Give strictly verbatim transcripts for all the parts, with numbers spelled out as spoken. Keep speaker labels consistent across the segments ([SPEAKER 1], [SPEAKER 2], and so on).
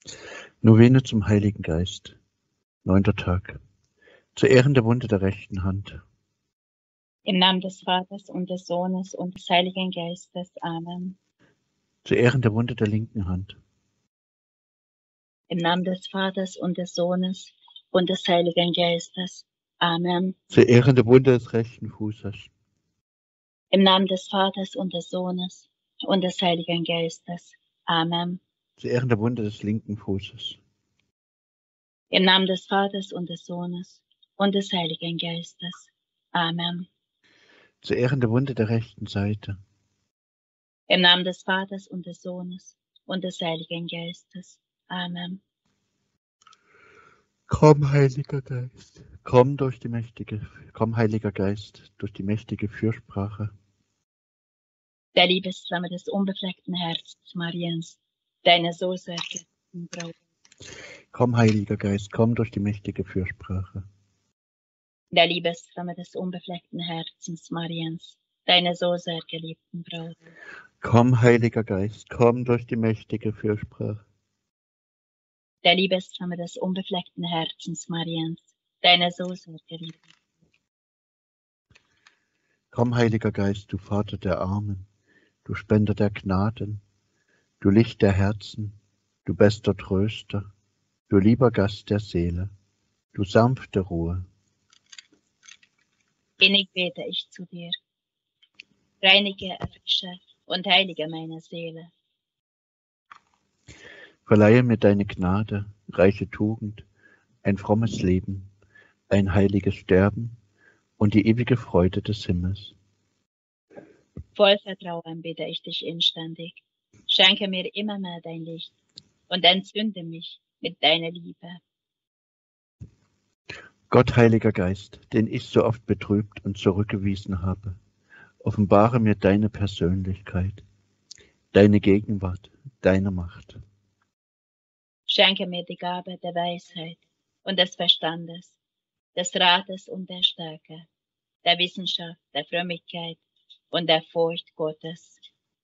[SPEAKER 1] Novene zum Heiligen Geist. Neunter Tag. Zu Ehren der Wunde der rechten Hand.
[SPEAKER 2] Im Namen des Vaters und des Sohnes und des Heiligen Geistes. Amen.
[SPEAKER 1] Zu Ehren der Wunde der linken Hand.
[SPEAKER 2] Im Namen des Vaters und des Sohnes und des Heiligen Geistes. Amen.
[SPEAKER 1] Zu Ehren der Wunde des rechten Fußes.
[SPEAKER 2] Im Namen des Vaters und des Sohnes und des Heiligen Geistes. Amen.
[SPEAKER 1] Zu Ehren der Wunde des linken Fußes.
[SPEAKER 2] Im Namen des Vaters und des Sohnes und des Heiligen Geistes. Amen.
[SPEAKER 1] Zu Ehren der Wunde der rechten Seite.
[SPEAKER 2] Im Namen des Vaters und des Sohnes und des Heiligen Geistes. Amen.
[SPEAKER 1] Komm, Heiliger Geist. Komm durch die mächtige, komm, Heiliger Geist, durch die mächtige Fürsprache.
[SPEAKER 2] Der Liebesflamme des unbefleckten Herzens Mariens, deine so sehr geliebten Braut.
[SPEAKER 1] Komm, Heiliger Geist, komm durch die mächtige Fürsprache.
[SPEAKER 2] Der Liebesflamme des unbefleckten Herzens Mariens, deine so sehr geliebten Braut.
[SPEAKER 1] Komm, Heiliger Geist, komm durch die mächtige Fürsprache.
[SPEAKER 2] Der Liebesflamme des unbefleckten Herzens Mariens, deine so sehr geliebten.
[SPEAKER 1] Komm, Heiliger Geist, du Vater der Armen, du Spender der Gnaden, du Licht der Herzen, du bester Tröster, du lieber Gast der Seele, du sanfte Ruhe.
[SPEAKER 2] Innig bete ich zu dir. Reinige, erfrische und heilige meine Seele.
[SPEAKER 1] Verleihe mir deine Gnade, reiche Tugend, ein frommes Leben, ein heiliges Sterben und die ewige Freude des Himmels.
[SPEAKER 2] Voll Vertrauen bitte ich dich inständig. Schenke mir immer mehr dein Licht und entzünde mich mit deiner Liebe.
[SPEAKER 1] Gott, Heiliger Geist, den ich so oft betrübt und zurückgewiesen habe, offenbare mir deine Persönlichkeit, deine Gegenwart, deine Macht.
[SPEAKER 2] Schenke mir die Gabe der Weisheit und des Verstandes, des Rates und der Stärke, der Wissenschaft, der Frömmigkeit und der Furcht Gottes.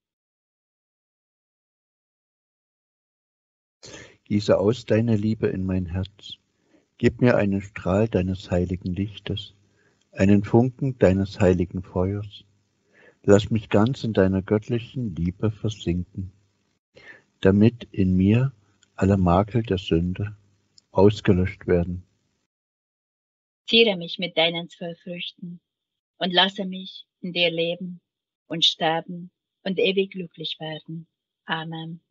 [SPEAKER 1] Gieße aus deine Liebe in mein Herz. Gib mir einen Strahl deines heiligen Lichtes, einen Funken deines heiligen Feuers. Lass mich ganz in deiner göttlichen Liebe versinken, damit in mir alle Makel der Sünde ausgelöscht werden.
[SPEAKER 2] Ziere mich mit deinen zwölf Früchten und lasse mich in dir leben und sterben und ewig glücklich werden. Amen.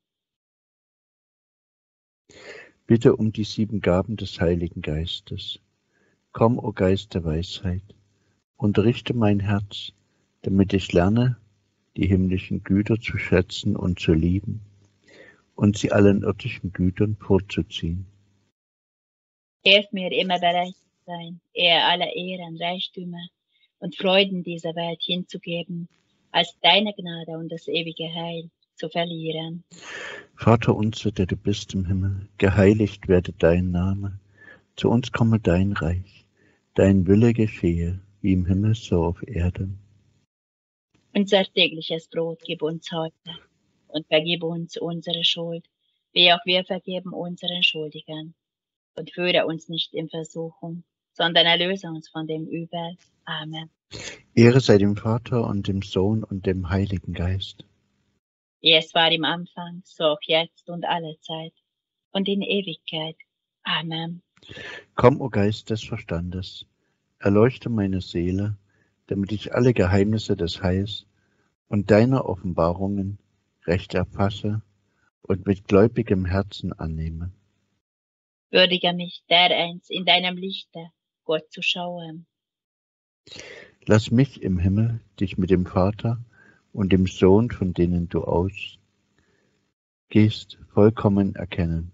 [SPEAKER 1] Bitte um die sieben Gaben des Heiligen Geistes. Komm, o Geist der Weisheit, unterrichte mein Herz, damit ich lerne, die himmlischen Güter zu schätzen und zu lieben und sie allen irdischen Gütern vorzuziehen.
[SPEAKER 2] Hilf mir immer bereit zu sein, eher alle Ehren, Reichtümer und Freuden dieser Welt hinzugeben, als deine Gnade und das ewige Heil zu verlieren.
[SPEAKER 1] Vater unser, der du bist im Himmel, geheiligt werde dein Name. Zu uns komme dein Reich, dein Wille geschehe, wie im Himmel so auf Erden.
[SPEAKER 2] Unser tägliches Brot gib uns heute und vergib uns unsere Schuld, wie auch wir vergeben unseren Schuldigern. Und führe uns nicht in Versuchung, sondern erlöse uns von dem Übel. Amen.
[SPEAKER 1] Ehre sei dem Vater und dem Sohn und dem Heiligen Geist.
[SPEAKER 2] Wie es war im Anfang, so auch jetzt und alle Zeit und in Ewigkeit. Amen.
[SPEAKER 1] Komm, o Geist des Verstandes, erleuchte meine Seele, damit ich alle Geheimnisse des Heils und deiner Offenbarungen recht erfasse und mit gläubigem Herzen annehme.
[SPEAKER 2] Würdige mich dereinst in deinem Lichte, Gott zu schauen.
[SPEAKER 1] Lass mich im Himmel dich mit dem Vater und dem Sohn, von denen du ausgehst, vollkommen erkennen.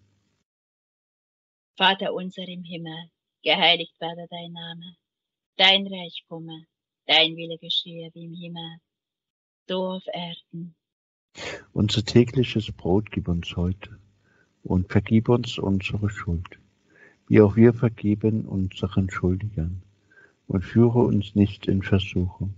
[SPEAKER 2] Vater unser im Himmel, geheiligt werde dein Name. Dein Reich komme, dein Wille geschehe wie im Himmel, so auf Erden.
[SPEAKER 1] Unser tägliches Brot gib uns heute und vergib uns unsere Schuld, wie auch wir vergeben unseren Schuldigern. Und führe uns nicht in Versuchung,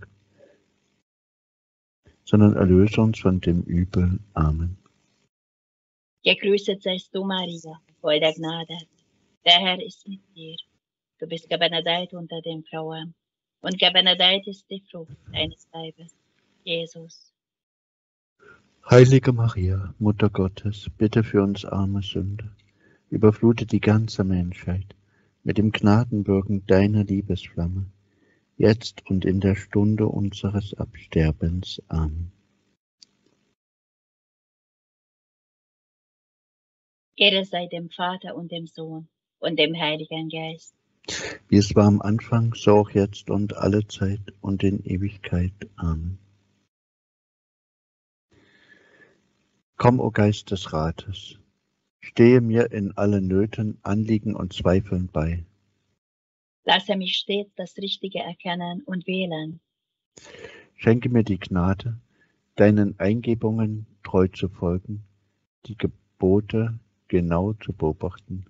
[SPEAKER 1] sondern erlöse uns von dem Übel. Amen.
[SPEAKER 2] Gegrüßet seist du, Maria, voll der Gnade. Der Herr ist mit dir. Du bist gebenedeit unter den Frauen, und gebenedeit ist die Frucht deines Leibes, Jesus.
[SPEAKER 1] Heilige Maria, Mutter Gottes, bitte für uns arme Sünder, überflute die ganze Menschheit mit dem Gnadenwirken deiner Liebesflamme, jetzt und in der Stunde unseres Absterbens. Amen.
[SPEAKER 2] Ehre sei dem Vater und dem Sohn und dem Heiligen Geist.
[SPEAKER 1] Wie es war am Anfang, so auch jetzt und alle Zeit und in Ewigkeit. Amen. Komm, o Geist des Rates, stehe mir in allen Nöten, Anliegen und Zweifeln bei.
[SPEAKER 2] Lasse mich stets das Richtige erkennen und wählen.
[SPEAKER 1] Schenke mir die Gnade, deinen Eingebungen treu zu folgen, die Gebote genau zu beobachten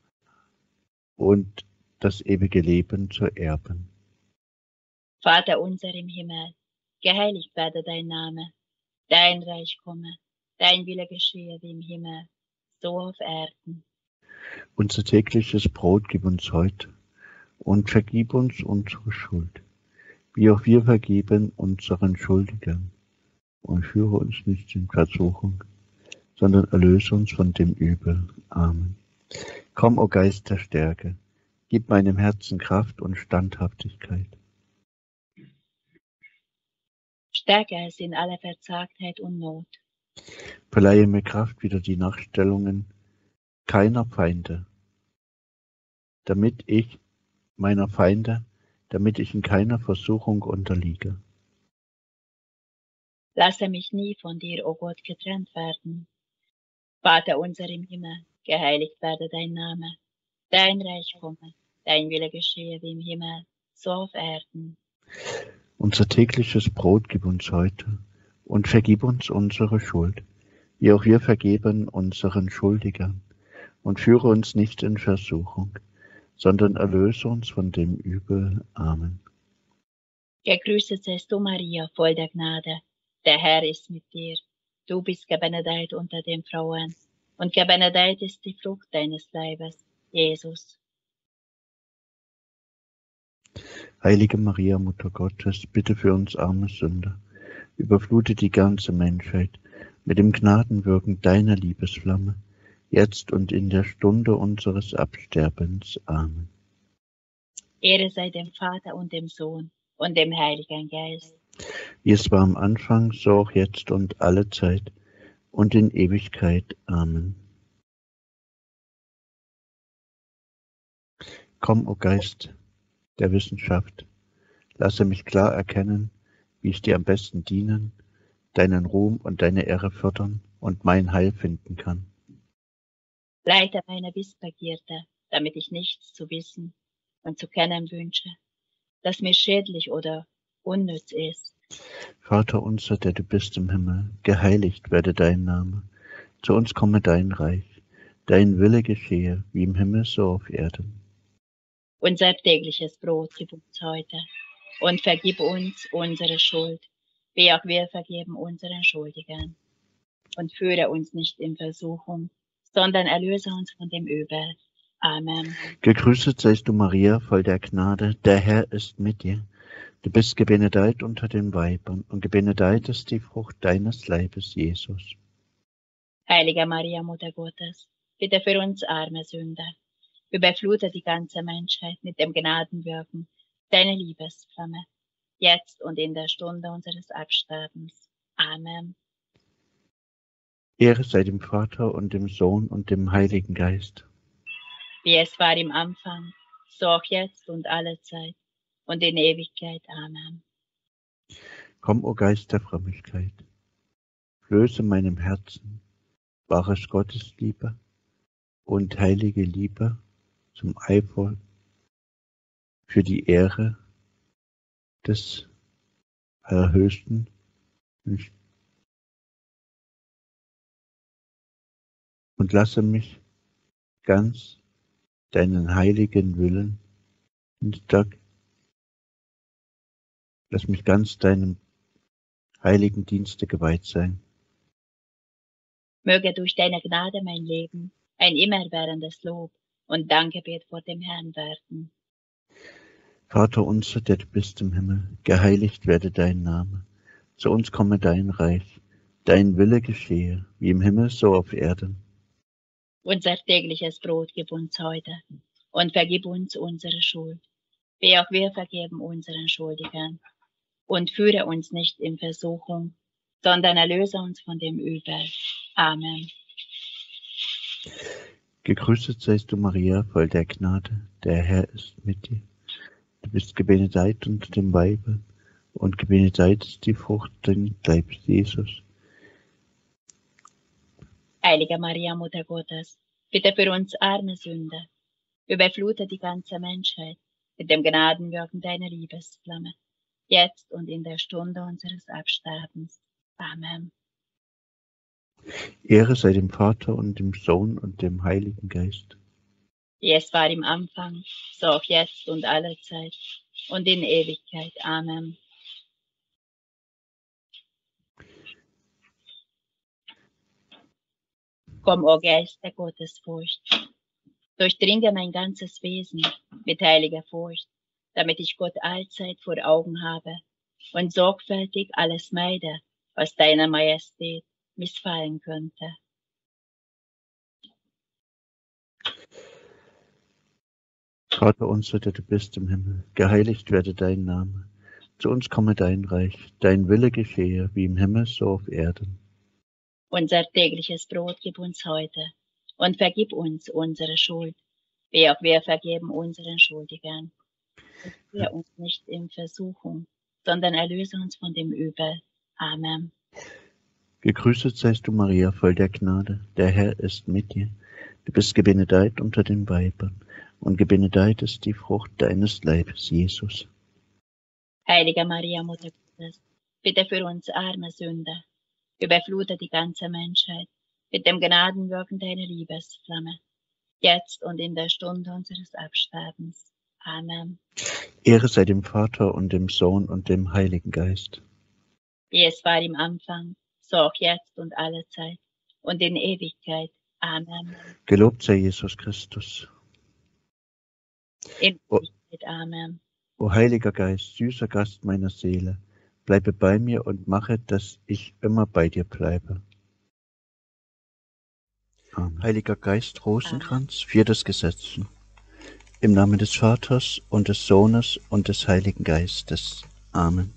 [SPEAKER 1] und das ewige Leben zu erben.
[SPEAKER 2] Vater unser im Himmel, geheiligt werde dein Name, dein Reich komme, dein Wille geschehe wie im Himmel, so auf Erden.
[SPEAKER 1] Unser tägliches Brot gib uns heute und vergib uns unsere Schuld, wie auch wir vergeben unseren Schuldigern. Und führe uns nicht in Versuchung, sondern erlöse uns von dem Übel. Amen. Komm, o Geist der Stärke, gib meinem Herzen Kraft und Standhaftigkeit.
[SPEAKER 2] Stärke es in aller Verzagtheit und Not.
[SPEAKER 1] Verleihe mir Kraft wider die Nachstellungen keiner Feinde, damit ich meiner Feinde, damit ich in keiner Versuchung unterliege.
[SPEAKER 2] Lasse mich nie von dir, o Gott, getrennt werden. Vater unser im Himmel, geheiligt werde dein Name, dein Reich komme, dein Wille geschehe wie im Himmel, so auf Erden.
[SPEAKER 1] Unser tägliches Brot gib uns heute und vergib uns unsere Schuld, wie auch wir vergeben unseren Schuldigern. Und führe uns nicht in Versuchung, sondern erlöse uns von dem Übel. Amen.
[SPEAKER 2] Gegrüßet seist du, Maria, voll der Gnade. Der Herr ist mit dir. Du bist gebenedeit unter den Frauen, und gebenedeit ist die Frucht deines Leibes, Jesus.
[SPEAKER 1] Heilige Maria, Mutter Gottes, bitte für uns arme Sünder, überflute die ganze Menschheit mit dem Gnadenwirken deiner Liebesflamme, jetzt und in der Stunde unseres Absterbens. Amen.
[SPEAKER 2] Ehre sei dem Vater und dem Sohn und dem Heiligen Geist.
[SPEAKER 1] Wie es war am Anfang, so auch jetzt und alle Zeit und in Ewigkeit. Amen. Komm, o Geist der Wissenschaft, lasse mich klar erkennen, wie ich dir am besten dienen, deinen Ruhm und deine Ehre fördern und mein Heil finden kann.
[SPEAKER 2] Leite meine Wissbegierde, damit ich nichts zu wissen und zu kennen wünsche, das mir schädlich oder unnütz ist.
[SPEAKER 1] Vater unser, der du bist im Himmel, geheiligt werde dein Name. Zu uns komme dein Reich. Dein Wille geschehe, wie im Himmel so auf Erden.
[SPEAKER 2] Unser tägliches Brot gib uns heute und vergib uns unsere Schuld, wie auch wir vergeben unseren Schuldigern. Und führe uns nicht in Versuchung, sondern erlöse uns von dem Übel. Amen.
[SPEAKER 1] Gegrüßet seist du, Maria, voll der Gnade, der Herr ist mit dir. Du bist gebenedeit unter den Weibern, und gebenedeit ist die Frucht deines Leibes, Jesus.
[SPEAKER 2] Heilige Maria, Mutter Gottes, bitte für uns arme Sünder, überflute die ganze Menschheit mit dem Gnadenwirken deiner Liebesflamme, jetzt und in der Stunde unseres Absterbens. Amen.
[SPEAKER 1] Ehre sei dem Vater und dem Sohn und dem Heiligen Geist.
[SPEAKER 2] Wie es war im Anfang, so auch jetzt und alle Zeit und in Ewigkeit. Amen.
[SPEAKER 1] Komm, o Geist der Frömmigkeit, löse meinem Herzen wahres Gottesliebe und heilige Liebe zum Eifer für die Ehre des Allerhöchsten und lasse mich ganz deinen heiligen Willen Dienstag, lass mich ganz deinem heiligen Dienste geweiht sein.
[SPEAKER 2] Möge durch deine Gnade mein Leben ein immerwährendes Lob und Dankgebet vor dem Herrn werden.
[SPEAKER 1] Vater unser, der du bist im Himmel, geheiligt werde dein Name. Zu uns komme dein Reich, dein Wille geschehe, wie im Himmel so auf Erden.
[SPEAKER 2] Unser tägliches Brot gib uns heute und vergib uns unsere Schuld, wie auch wir vergeben unseren Schuldigern. Und führe uns nicht in Versuchung, sondern erlöse uns von dem Übel. Amen.
[SPEAKER 1] Gegrüßet seist du, Maria, voll der Gnade, der Herr ist mit dir. Du bist gebenedeit unter den Weibern, und gebenedeit ist die Frucht deines Leibes, Jesus.
[SPEAKER 2] Heilige Maria, Mutter Gottes, bitte für uns arme Sünder, überflute die ganze Menschheit mit dem Gnadenwirken deiner Liebesflamme, jetzt und in der Stunde unseres Absterbens. Amen.
[SPEAKER 1] Ehre sei dem Vater und dem Sohn und dem Heiligen Geist.
[SPEAKER 2] Wie es war im Anfang, so auch jetzt und alle Zeit und in Ewigkeit. Amen. Komm, o Geist der Gottesfurcht, durchdringe mein ganzes Wesen mit heiliger Furcht, damit ich Gott allzeit vor Augen habe und sorgfältig alles meide, was deiner Majestät missfallen könnte.
[SPEAKER 1] Vater unser, der du bist im Himmel, geheiligt werde dein Name. Zu uns komme dein Reich, dein Wille geschehe, wie im Himmel so auf Erden.
[SPEAKER 2] Unser tägliches Brot gib uns heute und vergib uns unsere Schuld, wie auch wir vergeben unseren Schuldigern. Und führe uns nicht in Versuchung, sondern erlöse uns von dem Übel. Amen.
[SPEAKER 1] Gegrüßet seist du, Maria, voll der Gnade, der Herr ist mit dir. Du bist gebenedeit unter den Weibern, und gebenedeit ist die Frucht deines Leibes, Jesus.
[SPEAKER 2] Heilige Maria, Mutter Gottes, bitte für uns arme Sünder, überflute die ganze Menschheit mit dem Gnadenwirken deiner Liebesflamme, jetzt und in der Stunde unseres Absterbens. Amen.
[SPEAKER 1] Ehre sei dem Vater und dem Sohn und dem Heiligen Geist.
[SPEAKER 2] Wie es war im Anfang, so auch jetzt und alle Zeit und in Ewigkeit. Amen.
[SPEAKER 1] Gelobt sei Jesus Christus.
[SPEAKER 2] In
[SPEAKER 1] O,
[SPEAKER 2] Ewigkeit. Amen.
[SPEAKER 1] o Heiliger Geist, süßer Gast meiner Seele, bleibe bei mir und mache, dass ich immer bei dir bleibe. Amen. Heiliger Geist, Rosenkranz, viertes Gesetz. Im Namen des Vaters und des Sohnes und des Heiligen Geistes. Amen.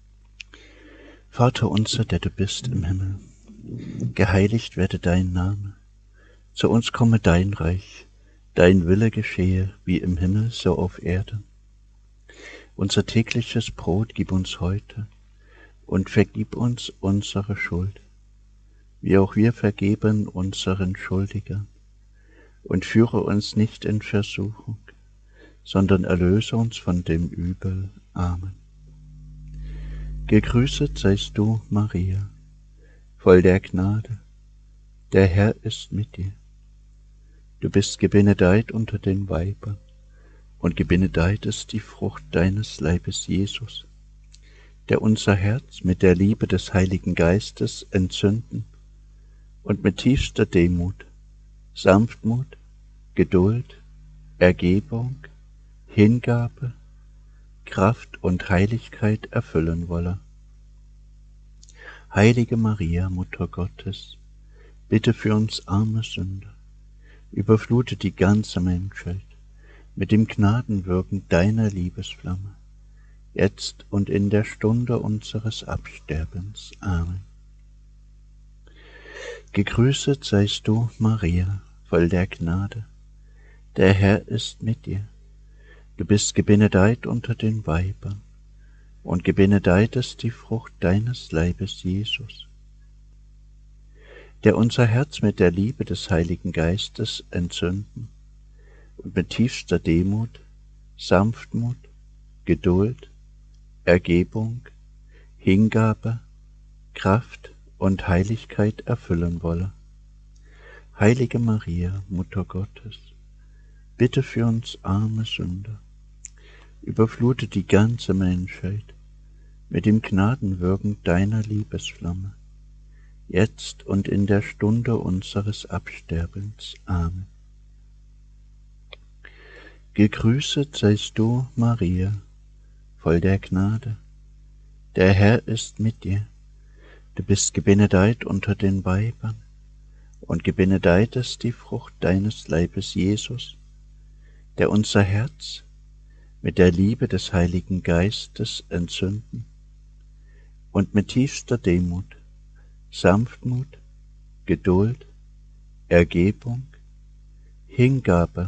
[SPEAKER 1] Vater unser, der du bist im Himmel, geheiligt werde dein Name. Zu uns komme dein Reich, dein Wille geschehe, wie im Himmel so auf Erden. Unser tägliches Brot gib uns heute und vergib uns unsere Schuld, wie auch wir vergeben unseren Schuldigern. Und führe uns nicht in Versuchung, sondern erlöse uns von dem Übel. Amen. Gegrüßet seist du, Maria, voll der Gnade, der Herr ist mit dir. Du bist gebenedeit unter den Weibern, und gebenedeit ist die Frucht deines Leibes, Jesus, der unser Herz mit der Liebe des Heiligen Geistes entzünden und mit tiefster Demut, Sanftmut, Geduld, Ergebung, Hingabe, Kraft und Heiligkeit erfüllen wolle. Heilige Maria, Mutter Gottes, bitte für uns arme Sünder, überflute die ganze Menschheit mit dem Gnadenwirken deiner Liebesflamme, jetzt und in der Stunde unseres Absterbens. Amen. Gegrüßet seist du, Maria, voll der Gnade, der Herr ist mit dir. Du bist gebenedeit unter den Weibern, und gebenedeit ist die Frucht deines Leibes, Jesus, der unser Herz mit der Liebe des Heiligen Geistes entzünden und mit tiefster Demut, Sanftmut, Geduld, Ergebung, Hingabe, Kraft und Heiligkeit erfüllen wolle. Heilige Maria, Mutter Gottes, bitte für uns arme Sünder, überflute die ganze Menschheit mit dem Gnadenwirken deiner Liebesflamme, jetzt und in der Stunde unseres Absterbens. Amen. Gegrüßet seist du, Maria, voll der Gnade. Der Herr ist mit dir. Du bist gebenedeit unter den Weibern, und gebenedeit ist die Frucht deines Leibes, Jesus, der unser Herz mit der Liebe des Heiligen Geistes entzünden und mit tiefster Demut, Sanftmut, Geduld, Ergebung, Hingabe,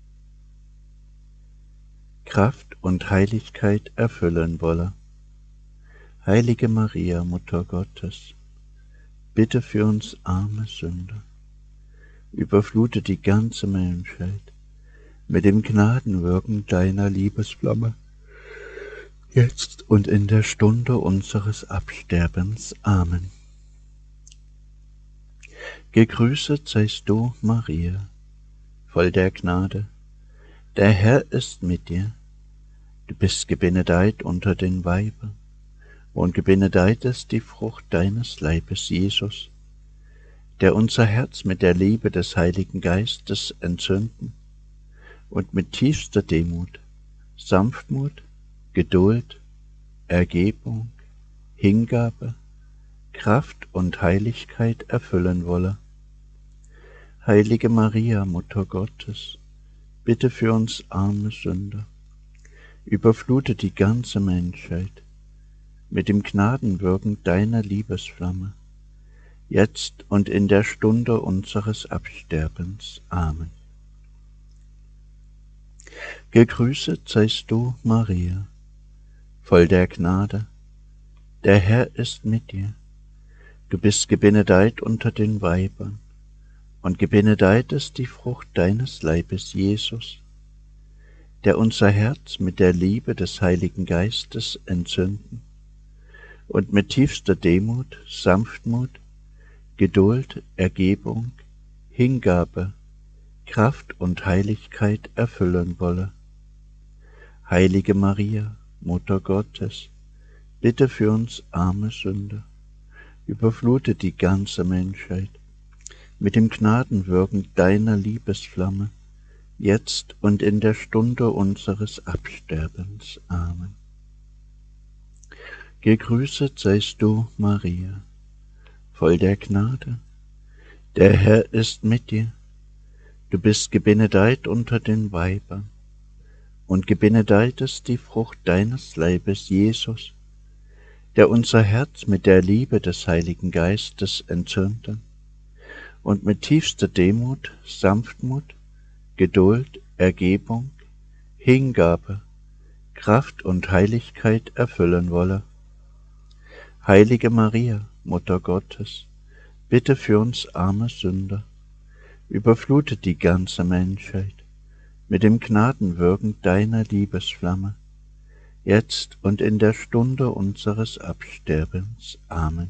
[SPEAKER 1] Kraft und Heiligkeit erfüllen wolle. Heilige Maria, Mutter Gottes, bitte für uns arme Sünder, überflute die ganze Menschheit mit dem Gnadenwirken deiner Liebesflamme, jetzt und in der Stunde unseres Absterbens. Amen. Gegrüßet seist du, Maria, voll der Gnade. Der Herr ist mit dir. Du bist gebenedeit unter den Weibern, und gebenedeit ist die Frucht deines Leibes, Jesus, der unser Herz mit der Liebe des Heiligen Geistes entzünden und mit tiefster Demut, Sanftmut, Geduld, Ergebung, Hingabe, Kraft und Heiligkeit erfüllen wolle. Heilige Maria, Mutter Gottes, bitte für uns arme Sünder, überflute die ganze Menschheit mit dem Gnadenwirken deiner Liebesflamme, jetzt und in der Stunde unseres Absterbens. Amen. Gegrüßet seist du, Maria, voll der Gnade. Der Herr ist mit dir. Du bist gebenedeit unter den Weibern, und gebenedeit ist die Frucht deines Leibes, Jesus, der unser Herz mit der Liebe des Heiligen Geistes entzünden und mit tiefster Demut, Sanftmut, Geduld, Ergebung, Hingabe, Kraft und Heiligkeit erfüllen wolle. Heilige Maria, Mutter Gottes, bitte für uns arme Sünder, überflute die ganze Menschheit mit dem Gnadenwirken deiner Liebesflamme, jetzt und in der Stunde unseres Absterbens. Amen. Gegrüßet seist du, Maria, voll der Gnade. Der Herr ist mit dir. Du bist gebenedeit unter den Weibern, und gebenedeit ist die Frucht deines Leibes, Jesus, der unser Herz mit der Liebe des Heiligen Geistes entzünden und mit tiefster Demut, Sanftmut, Geduld, Ergebung, Hingabe, Kraft und Heiligkeit erfüllen wolle. Heilige Maria, Mutter Gottes, bitte für uns arme Sünder, überflute die ganze Menschheit mit dem Gnadenwirken deiner Liebesflamme, jetzt und in der Stunde unseres Absterbens. Amen.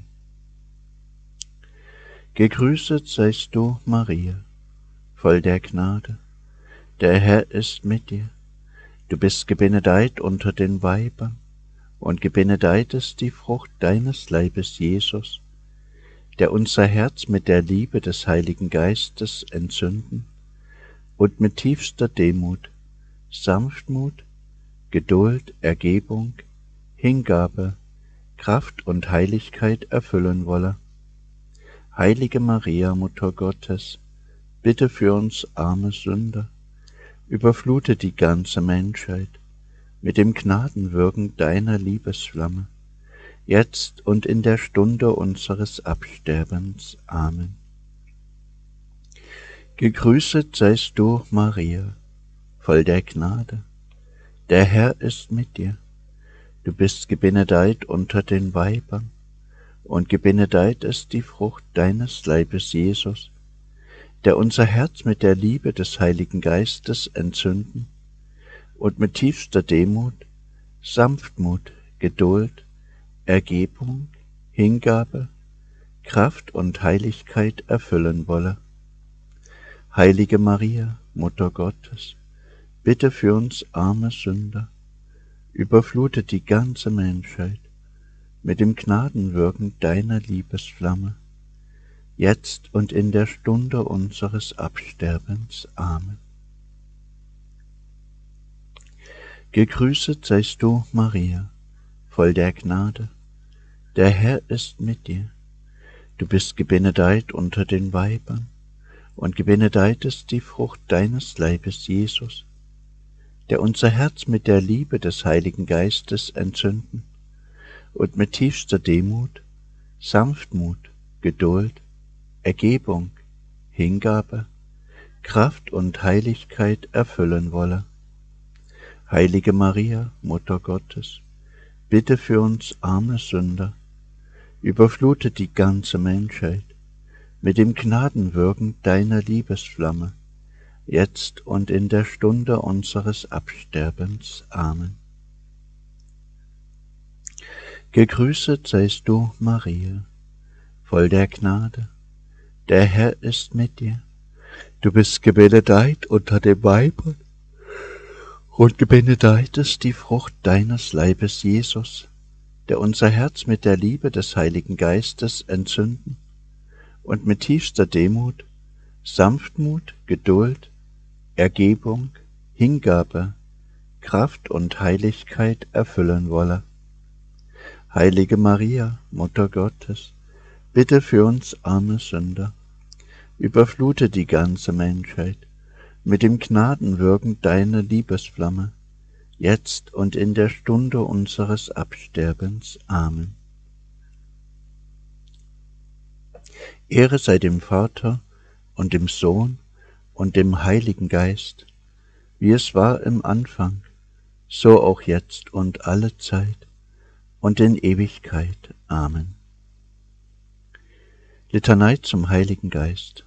[SPEAKER 1] Gegrüßet seist du, Maria, voll der Gnade. Der Herr ist mit dir. Du bist gebenedeit unter den Weibern, und gebenedeit ist die Frucht deines Leibes, Jesus, der unser Herz mit der Liebe des Heiligen Geistes entzünden und mit tiefster Demut, Sanftmut, Geduld, Ergebung, Hingabe, Kraft und Heiligkeit erfüllen wolle. Heilige Maria, Mutter Gottes, bitte für uns arme Sünder, überflute die ganze Menschheit mit dem Gnadenwirken deiner Liebesflamme, jetzt und in der Stunde unseres Absterbens. Amen. Gegrüßet seist du, Maria, voll der Gnade. Der Herr ist mit dir. Du bist gebenedeit unter den Weibern, und gebenedeit ist die Frucht deines Leibes, Jesus, der unser Herz mit der Liebe des Heiligen Geistes entzünden und mit tiefster Demut, Sanftmut, Geduld, Ergebung, Hingabe, Kraft und Heiligkeit erfüllen wolle. Heilige Maria, Mutter Gottes, bitte für uns arme Sünder, überflute die ganze Menschheit mit dem Gnadenwirken deiner Liebesflamme, jetzt und in der Stunde unseres Absterbens. Amen. Gegrüßet seist du, Maria, voll der Gnade, der Herr ist mit dir. Du bist gebenedeit unter den Weibern, und gebenedeit ist die Frucht deines Leibes, Jesus, der unser Herz mit der Liebe des Heiligen Geistes entzünden und mit tiefster Demut, Sanftmut, Geduld, Ergebung, Hingabe, Kraft und Heiligkeit erfüllen wolle. Heilige Maria, Mutter Gottes, bitte für uns arme Sünder, überflute die ganze Menschheit mit dem Gnadenwirken deiner Liebesflamme, jetzt und in der Stunde unseres Absterbens. Amen. Gegrüßet seist du, Maria, voll der Gnade, der Herr ist mit dir. Du bist gebenedeit unter den Weibern, und gebenedeit ist die Frucht deines Leibes, Jesus, der unser Herz mit der Liebe des Heiligen Geistes entzünden und mit tiefster Demut, Sanftmut, Geduld, Ergebung, Hingabe, Kraft und Heiligkeit erfüllen wolle. Heilige Maria, Mutter Gottes, bitte für uns arme Sünder, überflute die ganze Menschheit mit dem Gnadenwirken deiner Liebesflamme, jetzt und in der Stunde unseres Absterbens. Amen. Ehre sei dem Vater und dem Sohn und dem Heiligen Geist, wie es war im Anfang, so auch jetzt und alle Zeit und in Ewigkeit. Amen. Litanei zum Heiligen Geist.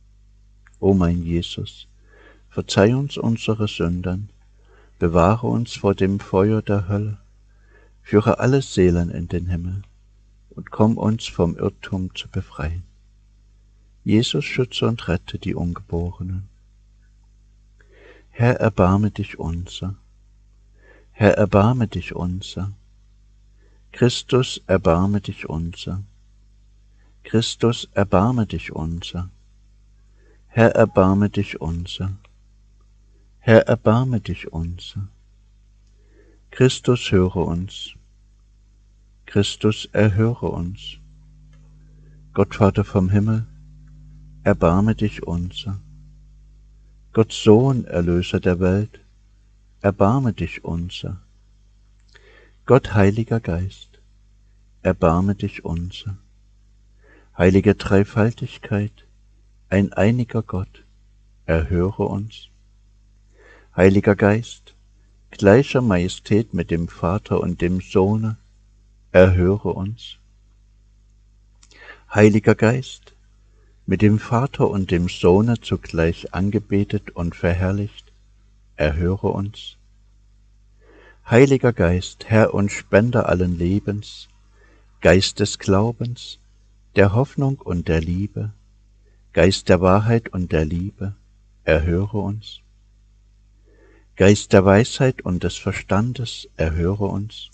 [SPEAKER 1] O mein Jesus, verzeih uns unsere Sünden, bewahre uns vor dem Feuer der Hölle, führe alle Seelen in den Himmel und komm uns vom Irrtum zu befreien. Jesus, schütze und rette die Ungeborenen. Herr, erbarme dich unser. Herr, erbarme dich unser. Christus, erbarme dich unser. Christus, erbarme dich unser. Herr, erbarme dich unser. Herr, erbarme dich unser. Christus, höre uns. Christus, erhöre uns. Gott Vater vom Himmel, erbarme dich unser. Gott Sohn, Erlöser der Welt, erbarme dich unser. Gott Heiliger Geist, erbarme dich unser. Heilige Dreifaltigkeit, ein einiger Gott, erhöre uns. Heiliger Geist, gleicher Majestät mit dem Vater und dem Sohne, erhöre uns. Heiliger Geist, mit dem Vater und dem Sohne zugleich angebetet und verherrlicht, erhöre uns. Heiliger Geist, Herr und Spender allen Lebens, Geist des Glaubens, der Hoffnung und der Liebe, Geist der Wahrheit und der Liebe, erhöre uns. Geist der Weisheit und des Verstandes, erhöre uns.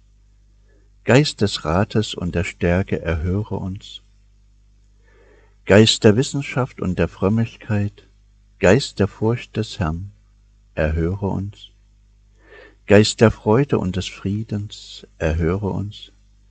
[SPEAKER 1] Geist des Rates und der Stärke, erhöre uns. Geist der Wissenschaft und der Frömmigkeit, Geist der Furcht des Herrn, erhöre uns. Geist der Freude und des Friedens, erhöre uns.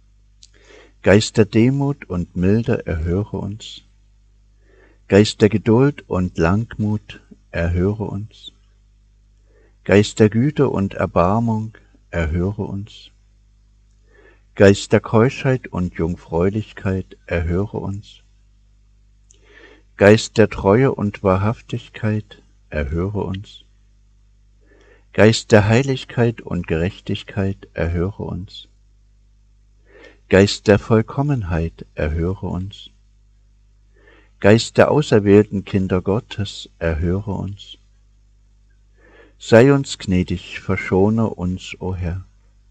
[SPEAKER 1] Geist der Demut und Milde, erhöre uns. Geist der Geduld und Langmut, erhöre uns. Geist der Güte und Erbarmung, erhöre uns. Geist der Keuschheit und Jungfräulichkeit, erhöre uns. Geist der Treue und Wahrhaftigkeit, erhöre uns. Geist der Heiligkeit und Gerechtigkeit, erhöre uns. Geist der Vollkommenheit, erhöre uns. Geist der auserwählten Kinder Gottes, erhöre uns. Sei uns gnädig, verschone uns, o Herr.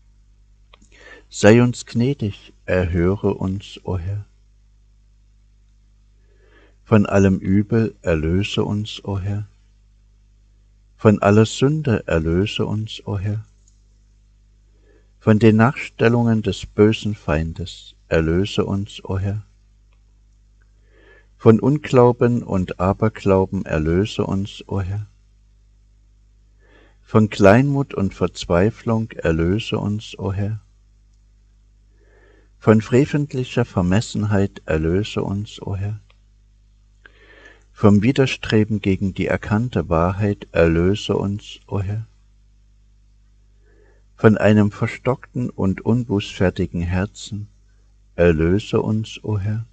[SPEAKER 1] Sei uns gnädig, erhöre uns, o Herr. Von allem Übel erlöse uns, o Herr. Von aller Sünde erlöse uns, o Herr. Von den Nachstellungen des bösen Feindes erlöse uns, o Herr. Von Unglauben und Aberglauben erlöse uns, o Herr. Von Kleinmut und Verzweiflung erlöse uns, o Herr. Von freventlicher Vermessenheit erlöse uns, o Herr. Vom Widerstreben gegen die erkannte Wahrheit erlöse uns, o Herr. Von einem verstockten und unbußfertigen Herzen erlöse uns, o Herr.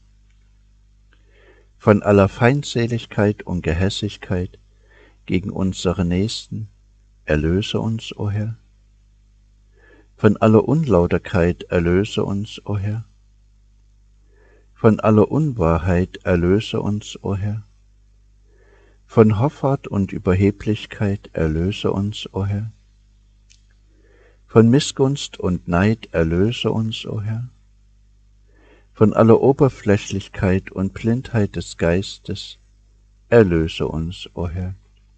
[SPEAKER 1] Von aller Feindseligkeit und Gehässigkeit gegen unsere Nächsten erlöse uns, o Herr. Von aller Unlauterkeit erlöse uns, o Herr. Von aller Unwahrheit erlöse uns, o Herr. Von Hoffart und Überheblichkeit erlöse uns, o Herr. Von Missgunst und Neid erlöse uns, o Herr. Von aller Oberflächlichkeit und Blindheit des Geistes erlöse uns, o Herr.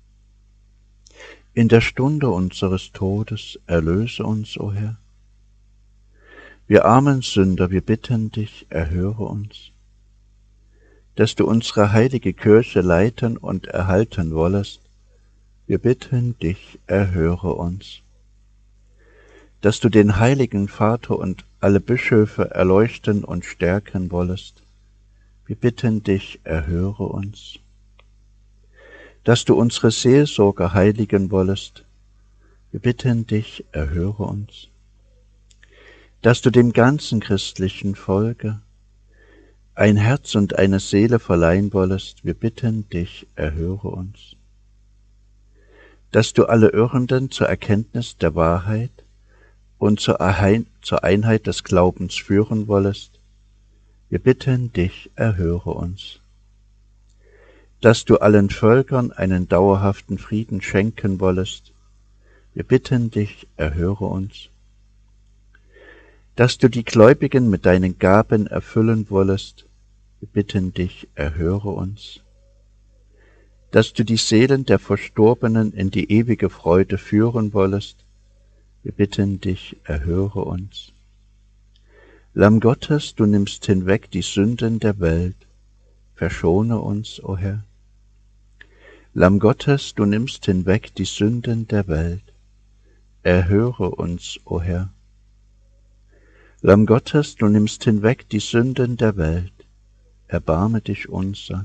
[SPEAKER 1] In der Stunde unseres Todes erlöse uns, o Herr. Wir armen Sünder, wir bitten dich, erhöre uns. Dass du unsere heilige Kirche leiten und erhalten wollest, wir bitten dich, erhöre uns. Dass du den heiligen Vater und alle Bischöfe erleuchten und stärken wollest, wir bitten dich, erhöre uns. Dass du unsere Seelsorger heiligen wollest, wir bitten dich, erhöre uns. Dass du dem ganzen christlichen Volke ein Herz und eine Seele verleihen wollest, wir bitten dich, erhöre uns. Dass du alle Irrenden zur Erkenntnis der Wahrheit und zur Einheit des Glaubens führen wollest, wir bitten dich, erhöre uns. Dass du allen Völkern einen dauerhaften Frieden schenken wollest, wir bitten dich, erhöre uns. Dass du die Gläubigen mit deinen Gaben erfüllen wollest, wir bitten dich, erhöre uns. Dass du die Seelen der Verstorbenen in die ewige Freude führen wollest, wir bitten dich, erhöre uns. Lamm Gottes, du nimmst hinweg die Sünden der Welt, verschone uns, o Herr. Lamm Gottes, du nimmst hinweg die Sünden der Welt, erhöre uns, o Herr. Lamm Gottes, du nimmst hinweg die Sünden der Welt, erbarme dich unser.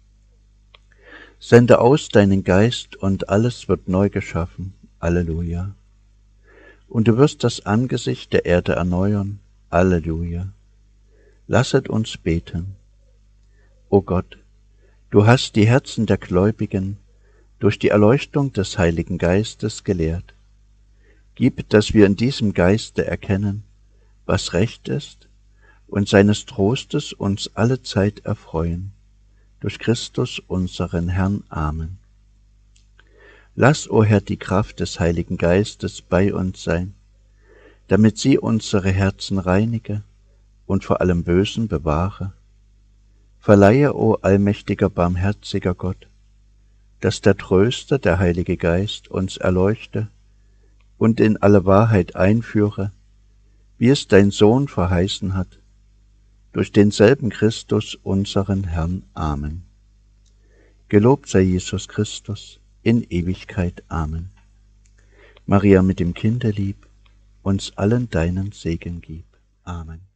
[SPEAKER 1] Sende aus deinen Geist und alles wird neu geschaffen. Alleluja. Und du wirst das Angesicht der Erde erneuern. Alleluja. Lasset uns beten. O Gott, du hast die Herzen der Gläubigen durch die Erleuchtung des Heiligen Geistes gelehrt. Gib, dass wir in diesem Geiste erkennen, was recht ist, und seines Trostes uns allezeit erfreuen. Durch Christus unseren Herrn. Amen. Lass, o Herr, die Kraft des Heiligen Geistes bei uns sein, damit sie unsere Herzen reinige und vor allem Bösen bewahre. Verleihe, o allmächtiger, barmherziger Gott, dass der Tröster, der Heilige Geist, uns erleuchte und in alle Wahrheit einführe, wie es dein Sohn verheißen hat, durch denselben Christus, unseren Herrn. Amen. Gelobt sei Jesus Christus in Ewigkeit. Amen. Maria mit dem Kinderlieb, uns allen deinen Segen gib. Amen.